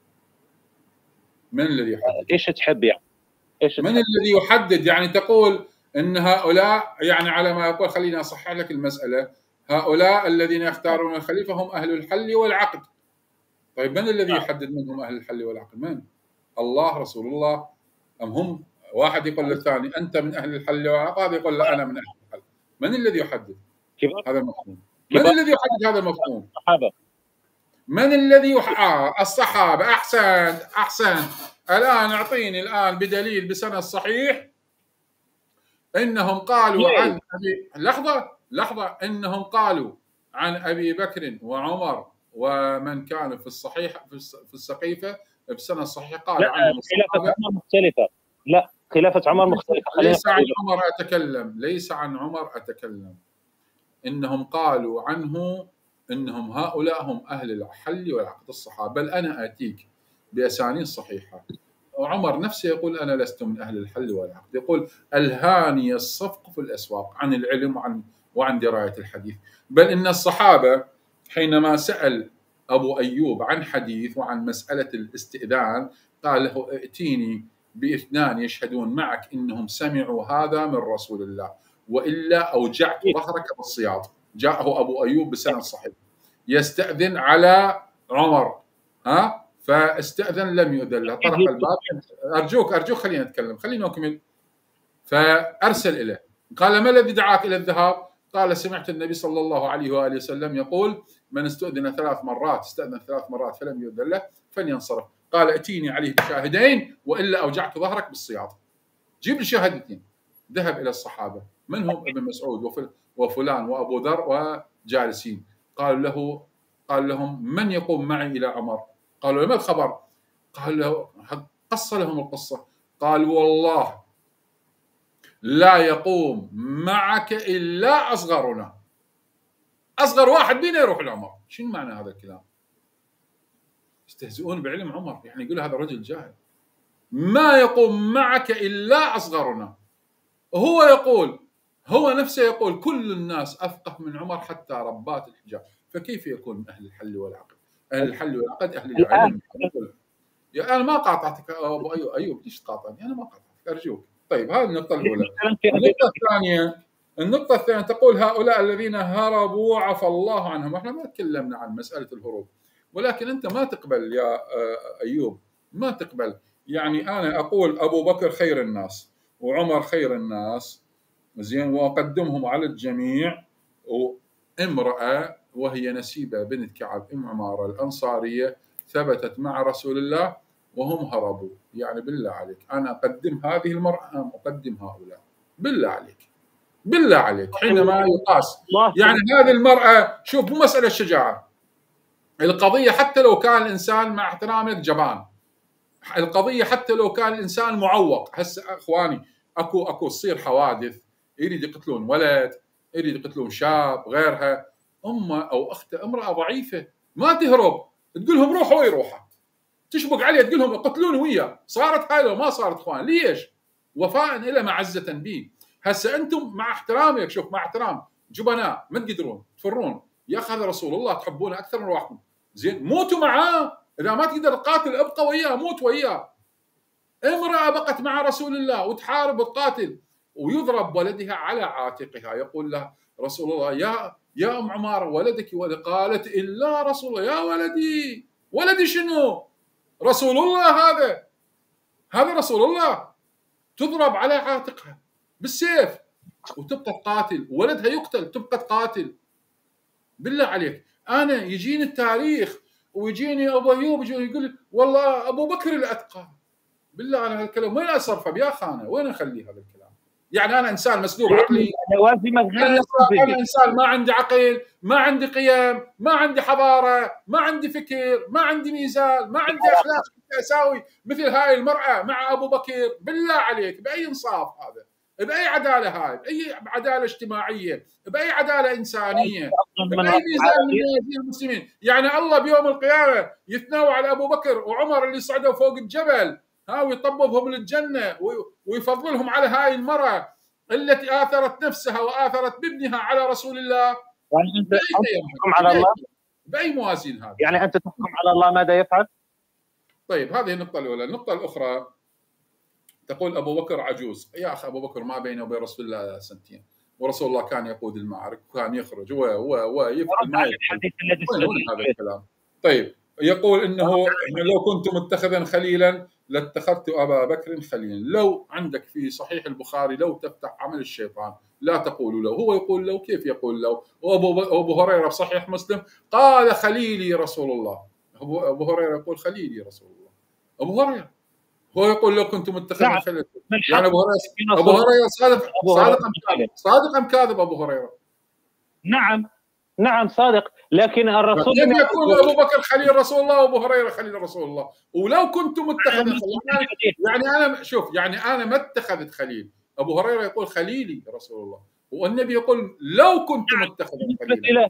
من الذي يحدد؟
إيش تحب يعني؟ إيش
من الذي يحدد؟ يعني تقول أن هؤلاء، يعني على ما يقول، خليني أصحح لك المسألة، هؤلاء الذين يختارون الخليفة هم أهل الحل والعقد. طيب من الذي يحدد منهم أهل الحل والعقد؟ من؟ الله، رسول الله، أم هم؟ واحد يقول للثاني أنت من أهل الحل والعقد، هذا يقول لا أنا من أهل الحل. من الذي يحدد هذا المفهوم؟ من الذي يحدد هذا المفهوم؟
الصحابة.
من الذي يح... آه الصحابة. أحسن أحسن. الآن أعطيني الآن بدليل بسند صحيح إنهم قالوا عن أبي... لحظة لحظة إنهم قالوا عن أبي بكر وعمر ومن كانوا في الصحيح في السقيفة بسند صحيح قال
لا
عنهم
خلافة عمر مختلفة. لا خلافة عمر مختلفة.
ليس عن عمر أتكلم ليس عن عمر أتكلم إنهم قالوا عنه إنهم هؤلاء هم أهل الحل والعقد الصحابة. بل أنا آتيك بأسانيد صحيحة. وعمر نفسه يقول أنا لست من أهل الحل والعقد، يقول ألهاني الصفق في الأسواق عن العلم وعن وعن دراية الحديث. بل إن الصحابة حينما سأل أبو أيوب عن حديث وعن مسألة الاستئذان قال له ائتيني باثنان يشهدون معك إنهم سمعوا هذا من رسول الله وإلا أوجعت ظهرك بالصياط. جاءه أبو أيوب بسند صحيح يستأذن على عمر، ها فاستأذن لم يؤذن له، طرق الباب. أرجوك أرجوك خلينا نتكلم، خلينا نكمل. فأرسل إليه قال ما الذي دعاك إلى الذهاب؟ قال سمعت النبي صلى الله عليه وآله وسلم يقول من استؤذن ثلاث مرات استأذن ثلاث مرات فلم يؤذن له فلينصرف. قال ائتيني عليه بشاهدين وإلا أوجعت ظهرك بالصياط. جيب لي شاهدتين. ذهب إلى الصحابة منهم ابن مسعود وفلان وأبو ذر وجالسين. قال له قال لهم من يقوم معي إلى عمر؟ قالوا ما الخبر؟ قال له قص لهم القصة. قال والله لا يقوم معك إلا أصغرنا. أصغر واحد بينا يروح لعمر. شنو معنى هذا الكلام؟ يستهزئون بعلم عمر، يعني يقول هذا الرجل جاهل. ما يقوم معك إلا أصغرنا. هو يقول هو نفسه يقول كل الناس أفقه من عمر حتى ربات الحجاب. فكيف يكون من أهل الحل والعقد؟ أهل الحل والعقد أهل العلم. يا أنا ما قاطعتك أبو أيوب أيوب ليش تقاطعني؟ أنا ما قاطعتك أرجوك. طيب هذه النقطة الأولى. النقطة الثانية النقطة الثانية تقول هؤلاء الذين هربوا عفى الله عنهم. احنا ما تكلمنا عن مسألة الهروب، ولكن أنت ما تقبل يا أيوب، ما تقبل. يعني أنا أقول أبو بكر خير الناس وعمر خير الناس زين وأقدمهم على الجميع، وامرأة وهي نسيبة بنت كعب أم عمارة الأنصارية ثبتت مع رسول الله وهم هربوا. يعني بالله عليك أنا أقدم هذه المرأة أم أقدم هؤلاء؟ بالله عليك بالله عليك حينما يقاس يعني هذه المرأة. شوف مو مسألة شجاعة القضية، حتى لو كان الإنسان مع احترامك جبان، القضية حتى لو كان الإنسان معوق. هسه أخواني أكو أكو تصير حوادث يريد يقتلون ولد، يريد يقتلون شاب غيرها. امه او اخته امراه ضعيفه ما تهرب، تقول لهم روحوا ويروحوا، تشبك عليه تقول لهم قتلوني وياه، صارت هاي لو ما صارت اخوان. ليش؟ وفاء الى معزه به. هسه انتم مع احترامي، شوف مع احترام جبناء ما تقدرون تفرون، يا اخي هذا رسول الله تحبونه اكثر من روحكم، زين موتوا معاه، اذا ما تقدر تقاتل ابقى وياه، موت وياه. امراه بقت مع رسول الله وتحارب وتقاتل ويضرب ولدها على عاتقها، يقول لها رسول الله يا يا ام عماره ولدك ولد، قالت الا رسول الله. يا ولدي، ولدي شنو؟ رسول الله هذا، هذا رسول الله. تضرب على عاتقها بالسيف وتبقى تقاتل، ولدها يقتل تبقى تقاتل. بالله عليك، انا يجيني التاريخ ويجيني ابو ايوب يجي يقول لي والله ابو بكر الاتقى. بالله على هالكلام وين اصرفه يا خانه؟ وين اخلي هذا الكلام؟ يعني انا انسان مسلوب عقلي،
لوازمك غير
أنا, انا انسان ما عندي عقل، ما عندي قيم، ما عندي حضاره، ما عندي فكر، ما عندي ميزان، ما عندي اخلاق اساوي مثل هاي المراه مع ابو بكر. بالله عليك باي انصاف هذا؟ باي عداله هاي؟ باي عداله اجتماعيه؟ باي عداله انسانيه؟ باي ميزان من موازين المسلمين؟ يعني الله بيوم القيامه يثنوا على ابو بكر وعمر اللي صعدوا فوق الجبل ها ويطببهم للجنه ويفضلهم على هاي المراه التي آثرت نفسها وآثرت بابنها على رسول الله.
يعني أنت تحكم على الله
بأي موازين هذا؟
يعني أنت تحكم على الله ماذا يفعل؟
طيب هذه النقطة الأولى. النقطة الأخرى تقول أبو بكر عجوز. يا أخي أبو بكر ما بينه وبين رسول الله سنتين، ورسول الله كان يقود المعارك وكان يخرج و و ويفعل ما يفعل. هذا الكلام. طيب يقول إنه لو كنت متخذا خليلا لاتخذت أبا بكر خليلا. لو عندك في صحيح البخاري لو تفتح عمل الشيطان لا تقولوا له، هو يقول لو، كيف يقول لو؟ وأبو أبو هريرة في صحيح مسلم قال خليلي رسول الله. أبو هريرة يقول خليلي رسول الله. أبو هريرة هو يقول لو كنت متخذا خليلا. يعني أبو هريرة أبو هريرة صادق صادق أم كاذب؟ صادق أم كاذب أبو هريرة؟
نعم نعم صادق، لكن الرسول
كيف يكون ابو بكر خليل رسول الله وابو هريره خليل رسول الله؟ ولو كنت متخذا خليل، يعني انا شوف يعني انا ما اتخذت خليل، ابو هريره يقول خليلي رسول الله، والنبي يقول لو كنت متخذا خليلا.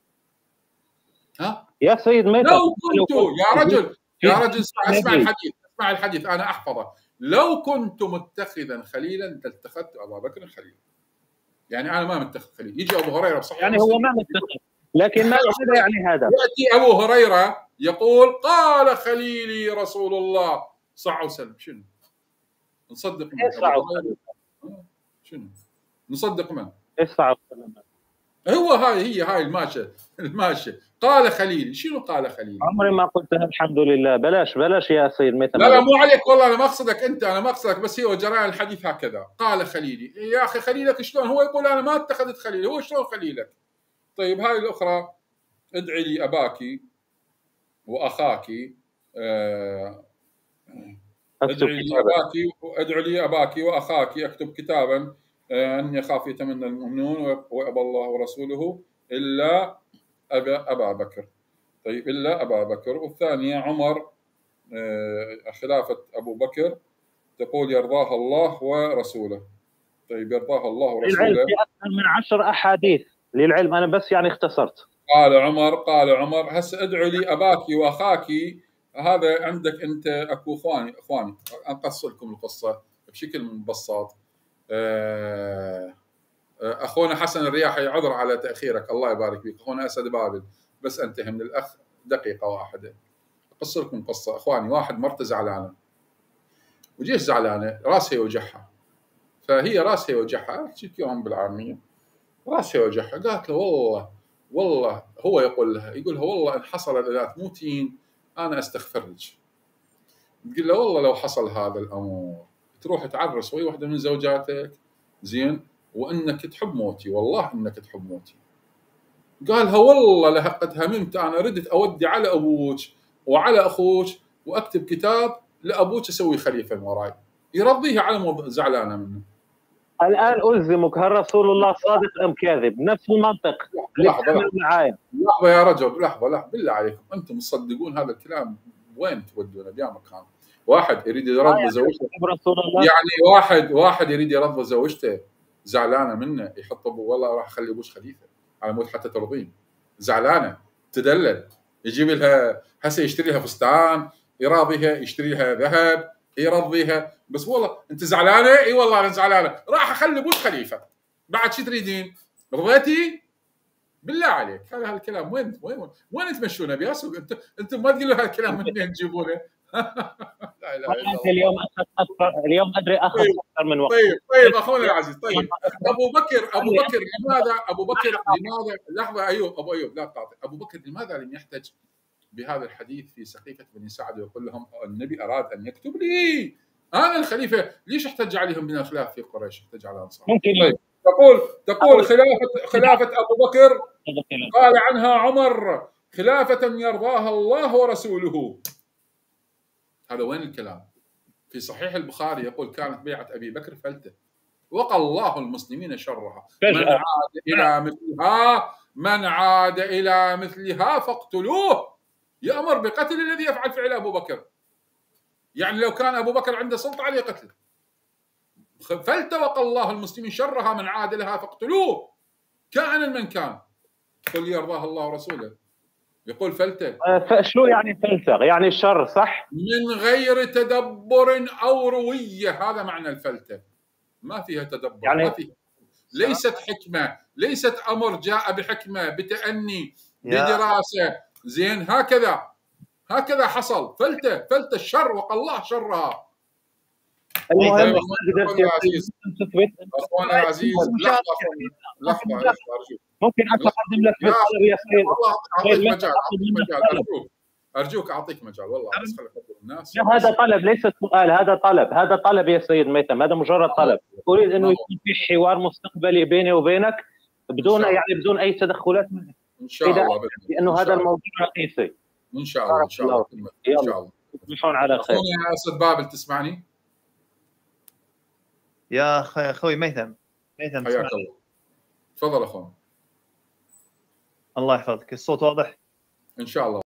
ها
يا سيد ميت
لو كنت يا رجل يا رجل اسمع الحديث، اسمع الحديث انا احفظه. لو كنت متخذا خليلا لاتخذت ابا بكر خليلا. يعني انا ما متخذ خليل. يجي ابو هريره بصحيح
يعني هو ما متخذ، لكن ما يعني هذا
ياتي ابو هريره يقول قال خليلي رسول الله صلى الله عليه وسلم. شنو نصدق من؟ شنو نصدق من؟
ايش صعب؟
هو هاي هي هاي الماشيه الماشيه قال خليلي. شنو قال خليلي؟
عمري ما قلتها الحمد لله. بلاش بلاش يا سيد ميت.
لا لا مو عليك والله، انا ما اقصدك انت، انا ما اقصدك، بس هو جرى الحديث هكذا قال خليلي. يا اخي خليلك شلون؟ هو يقول انا ما اتخذت خليل، هو شلون خليلك؟ طيب هاي الاخرى ادعي لي اباك واخاك آه ادعي لي اباك وادعي لي اباك واخاك اكتب كتابا آه اني اخاف يتمنى المؤمنون وابى الله ورسوله الا ابا ابا بكر. طيب الا ابا بكر. والثانيه عمر آه خلافه ابو بكر تقول يرضاها الله ورسوله. طيب يرضاها الله ورسوله.
للعلم في اكثر من عشر احاديث للعلم، انا بس يعني اختصرت.
قال عمر قال عمر هسه ادعو لي اباك واخاك. هذا عندك انت اكو اخواني اخواني اقص لكم القصه بشكل مبسط. اخونا حسن الرياحي عذر على تاخيرك الله يبارك فيك. اخونا اسد بابل بس انتهي من الاخ دقيقه واحده اقص لكم قصه. اخواني واحد مرته زعلانه وجيش زعلانه راسها يوجعها، فهي راسها يوجعها يوم بالعاميه راسها يوجعها، قالت له والله والله هو يقول لها يقول لها والله ان حصل لا تموتين انا استغفر لك. تقول له والله لو حصل هذا الامر تروح تعرس وهي واحده من زوجاتك زين وانك تحب موتي، والله انك تحب موتي. قالها والله لقد هممت انا ردت اودي على ابوك وعلى اخوك واكتب كتاب لابوك اسوي خليفه من وراي. يرضيها على موضوع زعلانه منه.
الان الزمك هل رسول الله صادق ام كاذب؟ نفس المنطق.
لحظه لحظه معايا لحظه يا رجل لحظه لحظه بالله عليكم انتم تصدقون هذا الكلام؟ وين تودونه بيا مكان؟ واحد يريد يرضى زوجته يعني واحد واحد يريد يرضى زوجته زعلانه منه يحط ابو والله راح اخلي ابوش خليفه على مود حتى ترضين. زعلانه تدلل، يجيب لها هسه يشتري لها فستان يراضيها، يشتري لها ذهب يرضيها، بس والله انت زعلانه؟ اي والله انا زعلانه، راح اخلي بوش خليفه، بعد شو تريدين؟ رضيتي؟ بالله عليك هذا هالكلام وين وين وين تمشونه بياسو؟ انتم انتم ما تقولوا هالكلام من وين تجيبونه؟ لا اله الا الله.
اليوم اكثر اليوم ادري اخذ
طيب
اكثر من وقت.
طيب طيب اخونا العزيز، طيب ابو بكر ابو بكر لماذا ابو بكر لماذا لحظه ايوب ابو ايوب لا تقاطع، ابو بكر لماذا لم يحتج بهذا الحديث في سقيفه بني سعد ويقول لهم النبي اراد ان يكتب لي انا الخليفه؟ ليش احتج عليهم من الخلاف في قريش؟ احتج على الانصار.
ممكن
طيب تقول تقول خلافه خلافه ابو بكر قال عنها عمر خلافه يرضاها الله ورسوله. هذا وين الكلام؟ في صحيح البخاري يقول كانت بيعه ابي بكر فلته وقى الله المسلمين شرها، من عاد الى مثلها من عاد الى مثلها فاقتلوه، يأمر بقتل الذي يفعل فعل ابو بكر. يعني لو كان ابو بكر عنده سلطه عليه قتله. فلتوقى الله المسلمين شرها من عاد لها فاقتلوه كائنا من كان. قل يرضاها الله ورسوله، يقول فلته.
شو يعني فلته؟ يعني الشر صح؟
من غير تدبر او رويه، هذا معنى الفلته. ما فيها تدبر، يعني ما فيها، ليست حكمه، ليست امر جاء بحكمه بتأني بدراسه، زين هكذا هكذا حصل. فلته فلته الشر وقى الله شرها.
المهم
اخونا العزيز اخونا العزيز لحظه لحظه لحظه ارجوك،
ممكن اتقدم لك بالطلب يا سيد؟
والله اعطيك مجال اعطيك مجال ارجوك ارجوك اعطيك مجال والله، بس خلي اخبر الناس.
هذا طلب ليس سؤال، هذا طلب، هذا طلب يا سيد ميثم، هذا مجرد طلب. اريد انه يكون في حوار مستقبلي بيني وبينك بدون يعني بدون اي تدخلات منك
ان شاء الله،
لانه هذا الموضوع رئيسي.
ان شاء الله ان شاء الله ان شاء الله.
تصبحون على خير.
اخونا اسد بابل تسمعني؟
يا اخي اخوي ميثم ميثم
حياك الله، تفضل اخونا.
الله يحفظك. الصوت واضح؟
ان شاء الله.